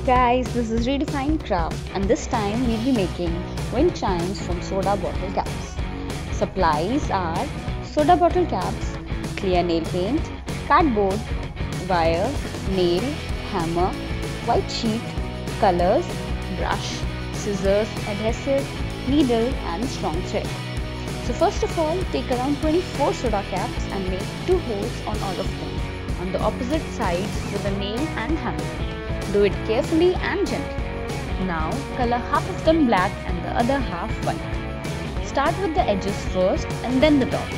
guys, this is Redefined Craft and this time we'll be making wind chimes from soda bottle caps. Supplies are soda bottle caps, clear nail paint, cardboard, wire, nail, hammer, white sheet, colors, brush, scissors, adhesive, needle and strong thread. So first of all, take around 24 soda caps and make 2 holes on all of them on the opposite sides with a nail and hammer. Do it carefully and gently. Now color half of them black and the other half white. Start with the edges first and then the top.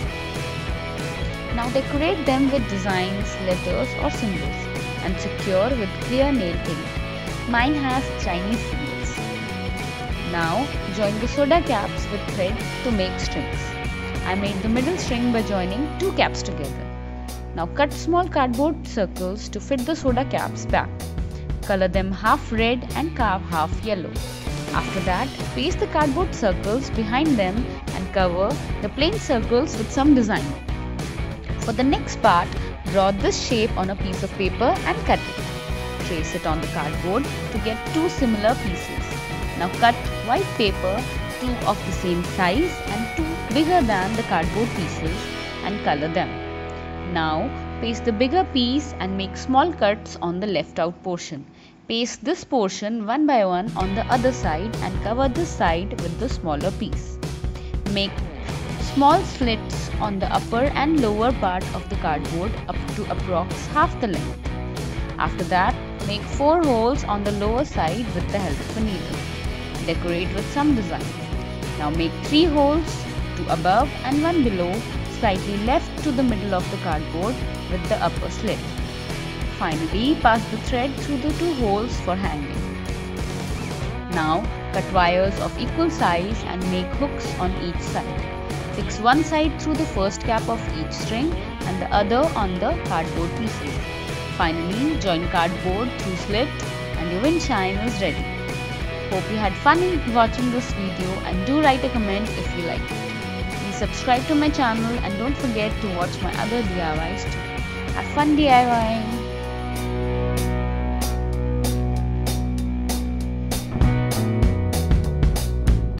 Now decorate them with designs, letters or symbols and secure with clear nail paint. Mine has Chinese symbols. Now join the soda caps with thread to make strings. I made the middle string by joining 2 caps together. Now cut small cardboard circles to fit the soda caps back. Color them half red and carve half yellow. After that, paste the cardboard circles behind them and cover the plain circles with some design. For the next part, draw this shape on a piece of paper and cut it. Trace it on the cardboard to get 2 similar pieces. Now cut white paper, 2 of the same size and 2 bigger than the cardboard pieces and color them. Now paste the bigger piece and make small cuts on the left out portion. Paste this portion one by one on the other side and cover this side with the smaller piece. Make small slits on the upper and lower part of the cardboard up to approx half the length. After that, make 4 holes on the lower side with the help of a needle. Decorate with some design. Now make 3 holes, 2 above and 1 below, slightly left to the middle of the cardboard with the upper slit. Finally, pass the thread through the 2 holes for hanging. Now, cut wires of equal size and make hooks on each side. Fix one side through the first cap of each string and the other on the cardboard pieces. Finally, join cardboard through slit and your wind chime is ready. Hope you had fun watching this video and do write a comment if you liked it. Please subscribe to my channel and don't forget to watch my other DIYs too. Have fun DIYing!